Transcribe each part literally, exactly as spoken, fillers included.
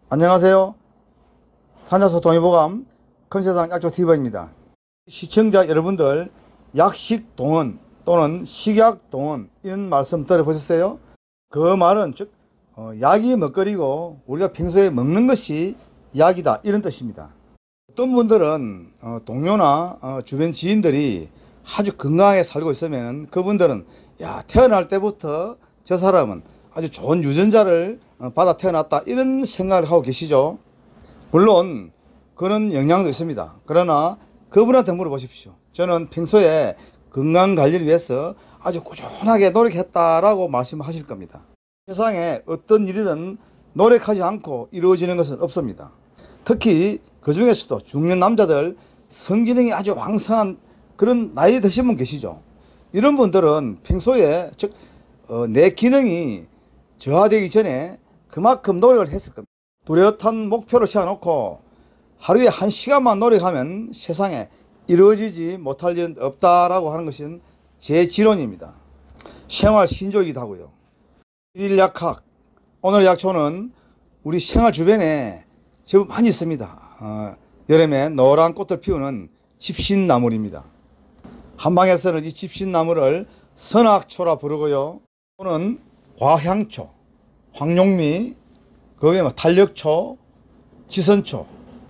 안녕하세요. 산자서 동의보감 큰세상 약초티브입니다. 시청자 여러분들, 약식동원 또는 식약동원 이런 말씀 들어보셨어요? 그 말은 즉 어, 약이 먹거리고 우리가 평소에 먹는 것이 약이다, 이런 뜻입니다. 어떤 분들은 어, 동료나 어, 주변 지인들이 아주 건강하게 살고 있으면 그분들은 야, 태어날 때부터 저 사람은 아주 좋은 유전자를 어, 받아 태어났다, 이런 생각을 하고 계시죠. 물론 그런 영향도 있습니다. 그러나 그분한테 물어보십시오. 저는 평소에 건강관리를 위해서 아주 꾸준하게 노력했다라고 말씀하실 겁니다. 세상에 어떤 일이든 노력하지 않고 이루어지는 것은 없습니다. 특히 그 중에서도 중년 남자들 성기능이 아주 왕성한 그런 나이 드신 분 계시죠. 이런 분들은 평소에 즉 어, 내 기능이 저하되기 전에 그만큼 노력을 했을 겁니다. 뚜렷한 목표를 세워놓고 하루에 한 시간만 노력하면 세상에 이루어지지 못할 일은 없다라고 하는 것은 제 지론입니다. 생활 신조이기도 하고요. 일약학, 오늘 약초는 우리 생활 주변에 제법 많이 있습니다. 어, 여름에 노란 꽃을 피우는 집신나물입니다. 한방에서는 이 집신나물을 선악초라 부르고요. 또는 과향초, 황룡미, 그 외에 탄력초, 지선초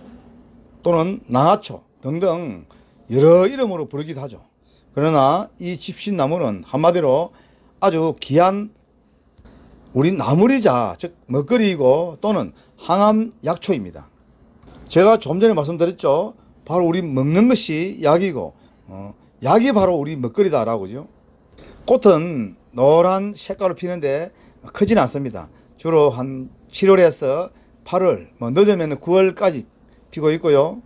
또는 낭하초 등등 여러 이름으로 부르기도 하죠. 그러나 이 집신나물은 한마디로 아주 귀한 우리 나물이자 즉 먹거리이고 또는 항암약초입니다. 제가 좀 전에 말씀드렸죠. 바로 우리 먹는 것이 약이고 어, 약이 바로 우리 먹거리다 라고죠. 꽃은 노란 색깔을 피는데 크지는 않습니다. 주로 한 칠월에서 팔월, 뭐 늦으면 구월까지 피고 있고요.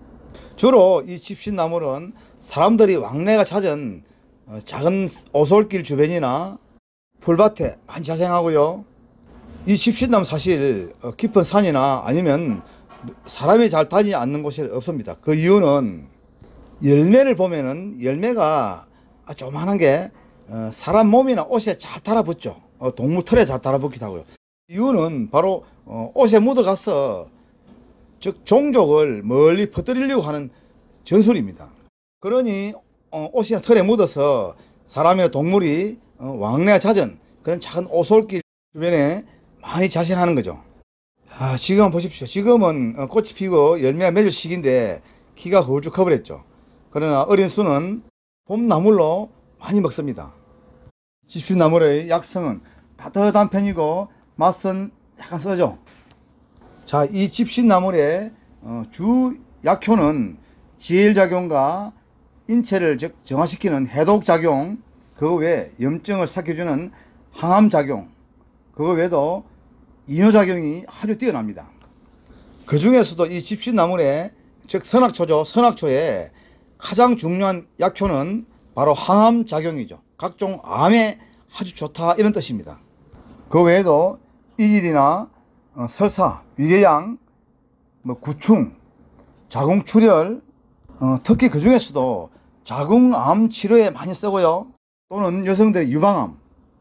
주로 이 집신나물은 사람들이 왕래가 잦은 작은 오솔길 주변이나 풀밭에 많이 자생하고요. 이 집신나물 사실 깊은 산이나 아니면 사람이 잘 다니지 않는 곳이 없습니다. 그 이유는 열매를 보면은 열매가 조그만한 게 사람 몸이나 옷에 잘 달라붙죠. 동물 털에 잘 달라붙기도 하고요. 이유는 바로 옷에 묻어가서 즉 종족을 멀리 퍼뜨리려고 하는 전술입니다. 그러니 옷이나 털에 묻어서 사람이나 동물이 왕래가 잦은 그런 작은 오솔길 주변에 많이 자생하는 거죠. 아, 지금 보십시오. 지금은 꽃이 피고 열매가 맺을 시기인데 키가 훌쩍 커버렸죠. 그러나 어린 수는 봄나물로 많이 먹습니다. 집신나물의 약성은 따뜻한 편이고 맛은 약간 써죠. 자, 이 집신나물의 어, 주 약효는 지혈작용과 인체를 즉 정화시키는 해독작용, 그 외에 염증을 삭혀주는 항암작용, 그 외에도 이뇨작용이 아주 뛰어납니다. 그 중에서도 이 집신나물의 즉 선악초죠. 선악초의 가장 중요한 약효는 바로 항암작용이죠. 각종 암에 아주 좋다, 이런 뜻입니다. 그 외에도 이질이나 어, 설사, 위궤양, 뭐 구충, 자궁출혈, 어, 특히 그 중에서도 자궁암 치료에 많이 쓰고요. 또는 여성들의 유방암,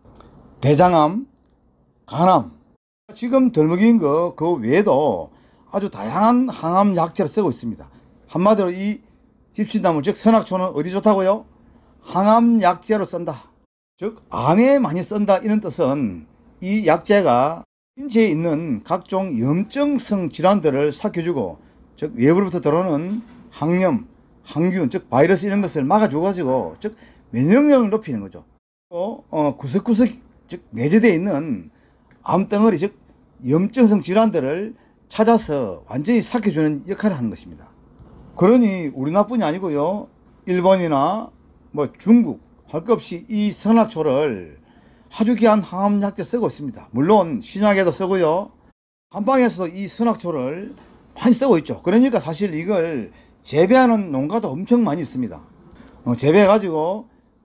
대장암, 간암, 지금 덜 먹인 거 그 외에도 아주 다양한 항암 약제를 쓰고 있습니다. 한마디로 이 집신나물 즉 선악초는 어디 좋다고요? 항암 약제로 쓴다. 즉 암에 많이 쓴다, 이런 뜻은 이 약제가 인체에 있는 각종 염증성 질환들을 삭혀주고 즉 외부로부터 들어오는 항염, 항균 즉 바이러스 이런 것을 막아줘 가지고 즉 면역력을 높이는 거죠. 또 어, 구석구석 즉 내재되어 있는 암덩어리 즉 염증성 질환들을 찾아서 완전히 삭혀주는 역할을 하는 것입니다. 그러니 우리나라뿐이 아니고요, 일본이나 뭐 중국 할 것 없이 이 선악초를 아주 귀한 항암약제 쓰고 있습니다. 물론 신약에도 쓰고요, 한방에서도 이 선악초를 많이 쓰고 있죠. 그러니까 사실 이걸 재배하는 농가도 엄청 많이 있습니다. 어, 재배해 가지고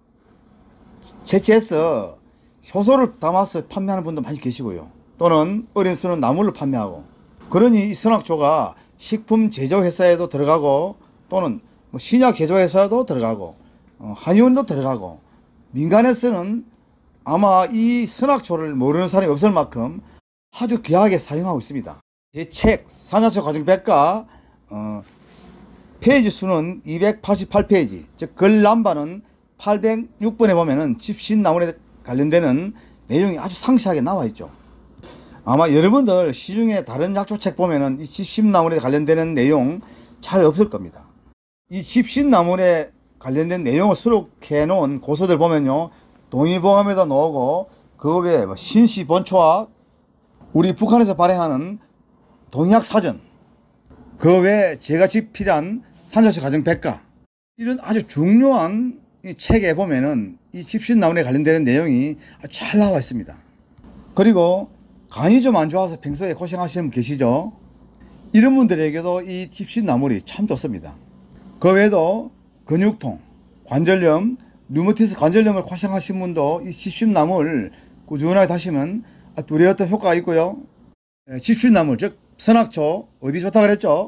채취해서 효소를 담아서 판매하는 분도 많이 계시고요, 또는 어린 수는 나물로 판매하고. 그러니 이 선악초가 식품 제조회사에도 들어가고 또는 뭐 신약 제조회사도 들어가고 어, 한의원도 들어가고, 민간에서는 아마 이 선악초를 모르는 사람이 없을 만큼 아주 귀하게 사용하고 있습니다. 제 책 산야초 가정 백과 어, 페이지 수는 이백팔십팔 페이지, 즉 글남바는 팔백육 번에 보면은 집신나물에 관련되는 내용이 아주 상세하게 나와 있죠. 아마 여러분들 시중에 다른 약초책 보면은 이 집신나물에 관련되는 내용 잘 없을 겁니다. 이 집신나물에 관련된 내용을 수록해 놓은 고서들 보면요, 동의보감에도 나오고 그 외에 뭐 신시본초학, 우리 북한에서 발행하는 동의학사전, 그 외에 제가 집필한 산야초 가정 백과, 이런 아주 중요한 이 책에 보면은 이 집신나물에 관련되는 내용이 잘 나와 있습니다. 그리고 간이 좀 안 좋아서 평소에 고생하시는 분 계시죠? 이런 분들에게도 이 집신나물이 참 좋습니다. 그 외에도 근육통, 관절염, 류마티스 관절염을 고생하신 분도 이 집신나물 꾸준하게 다시면 뚜렷한 효과가 있고요. 집신나물, 즉 선악초, 어디 좋다 그랬죠?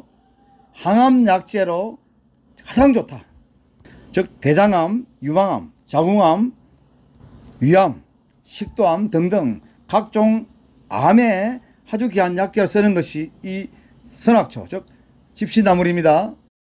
항암약재로 가장 좋다. 즉 대장암, 유방암, 자궁암, 위암, 식도암 등등 각종 암에 아주 귀한 약재를 쓰는 것이 이 선악초, 즉 집신나물입니다.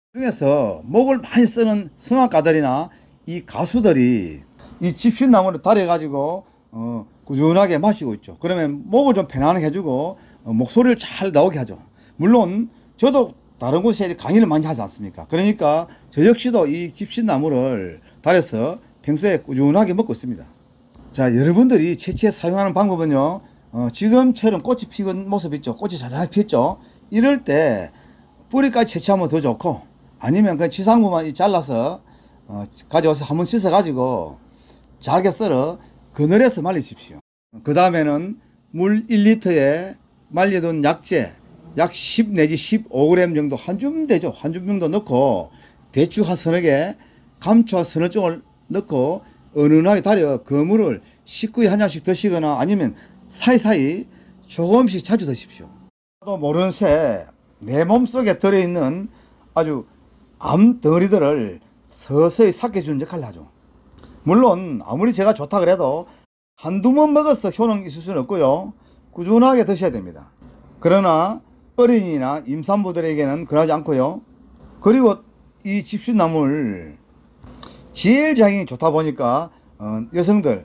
중에서 목을 많이 쓰는 성악가들이나 이 가수들이 이 집신나물을 달여가지고 어, 꾸준하게 마시고 있죠. 그러면 목을 좀 편안하게 해주고 어, 목소리를 잘 나오게 하죠. 물론 저도 다른 곳에 강의를 많이 하지 않습니까? 그러니까 저 역시도 이 집신나물을 달여서 평소에 꾸준하게 먹고 있습니다. 자, 여러분들이 채취해 사용하는 방법은요, 어, 지금처럼 꽃이 피는 모습 있죠. 꽃이 자잘하게 피었죠. 이럴 때 뿌리까지 채취하면 더 좋고, 아니면 그 지상부만 잘라서 어, 가져와서 한번 씻어 가지고 잘게 썰어 그늘에서 말리십시오. 그 다음에는 물 일 리터에 말려둔 약재 약 십 내지 십오 그램 정도, 한 줌 되죠. 한 줌 정도 넣고 대추 한 서너 개, 감초 서너 쪽을 넣고 은은하게 달여 그 물을 식구에 한 잔씩 드시거나 아니면 사이사이 조금씩 자주 드십시오. 또 모르는 새 내 몸속에 들어있는 아주 암 덩어리들을 서서히 삭혀주는 역할을 하죠. 물론 아무리 제가 좋다 그래도 한두 번 먹어서 효능이 있을 수는 없고요, 꾸준하게 드셔야 됩니다. 그러나 어린이나 임산부들에게는 그러지 않고요. 그리고 이 집신나물 제일 작용이 좋다 보니까 어, 여성들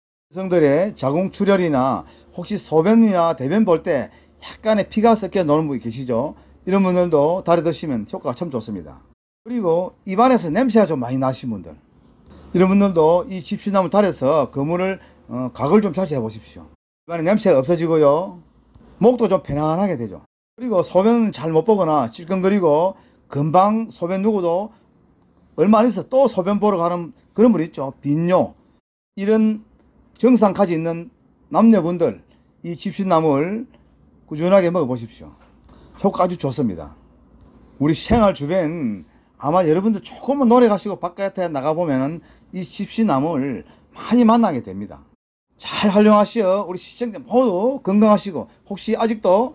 여성들의 자궁출혈이나 혹시 소변이나 대변 볼 때 약간의 피가 섞여 노는 분이 계시죠. 이런 분들도 달여 드시면 효과가 참 좋습니다. 그리고 입안에서 냄새가 좀 많이 나신 분들, 이런 분들도 이 집신나물 달여서 그 물을 어, 각을 좀 자주 해 보십시오. 입안에 냄새가 없어지고요, 목도 좀 편안하게 되죠. 그리고 소변 잘 못 보거나 찔끔거리고 금방 소변 누구도 얼마 안 있어 또 소변 보러 가는 그런 분 있죠. 빈뇨, 이런 증상까지 있는 남녀분들 이 집신나물 꾸준하게 먹어 보십시오. 효과 아주 좋습니다. 우리 생활 주변 아마 여러분들 조금만 노래 가시고 바깥에 나가보면은 이 집신나물 많이 만나게 됩니다. 잘 활용하시어 우리 시청자 모두 건강하시고, 혹시 아직도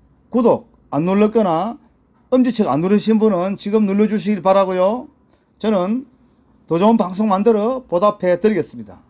구독 안 눌렀거나 엄지척 안 누르신 분은 지금 눌러주시길 바라고요. 저는 더 좋은 방송 만들어 보답해 드리겠습니다.